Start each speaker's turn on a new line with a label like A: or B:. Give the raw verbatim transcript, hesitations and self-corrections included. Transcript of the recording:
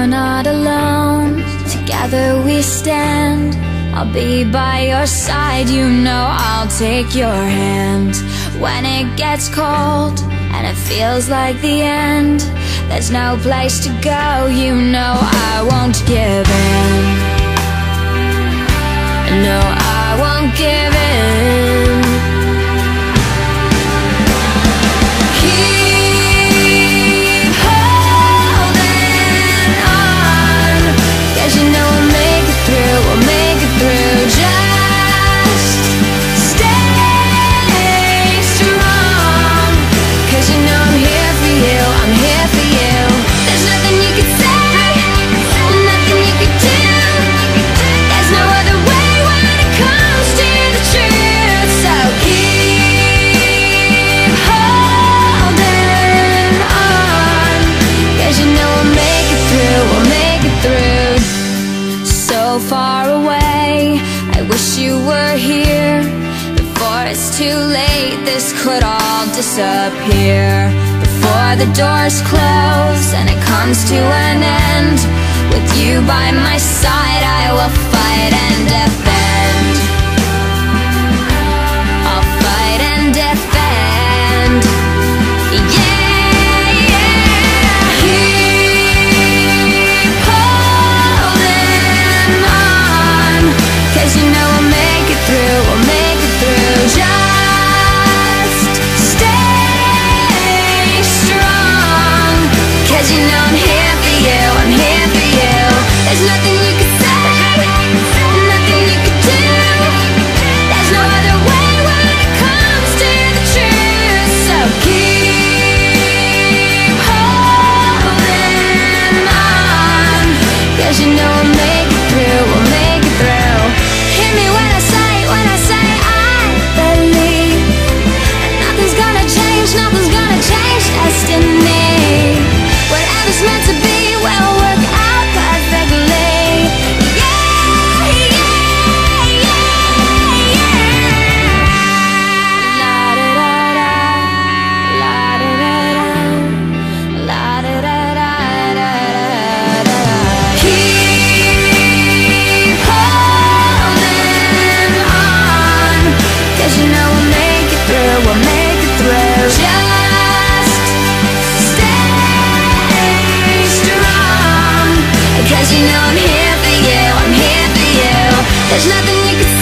A: you're not alone. Together we stand, I'll be by your side. You know I'll take your hand. When it gets cold and it feels like the end, there's no place to go. You know I won't give in. No, I won't give in. Keep holding on, 'cause you know we'll make it through, we'll make it through. Just stay strong, 'cause you know I'm here for you, I'm here for you. There's nothing you could say, nothing you could do. There's no other way when it comes to the truth. So keep holding on, 'cause you know we'll make it through, we'll make it through. So far away, I wish you were here. Before it's too late, this could all disappear. Before the doors close and it comes to an end, with you by my side I will fight and defend. I'll fight and defend. Yeah, yeah. Keep holding on, 'cause you know we'll make it through, we'll make it through. Just stay strong, 'cause you know I'm here for you, I'm here for you. There's nothing you could say, nothing you could do. There's no other way when it comes to the truth. So keep holding on, 'cause you know we'll make it through, we'll make it through. Hear me when I say, when I say I believe nothing's gonna change, nothing's gonna change destiny. Whatever's meant to be will work out perfectly. Yeah, yeah, yeah, yeah. La da da da, la da da da, la da da da da da. Keep holding on, 'cause you know we'll make it through, we'll make it through. Just stay strong, 'cause you know I'm here for you, I'm here for you. There's nothing you can